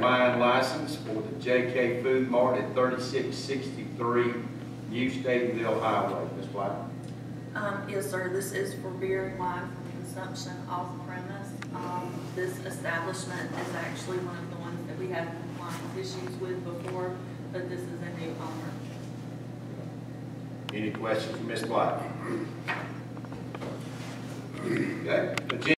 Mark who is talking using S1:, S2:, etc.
S1: wine license for the JK Food Mart at 3663 New Statenville Highway. Ms. Black?
S2: Yes, sir. This is for beer and wine for consumption off premise. This establishment is actually one of the ones that we had compliance issues with before, but this is a new owner.
S1: Any questions for Ms. Black? Okay.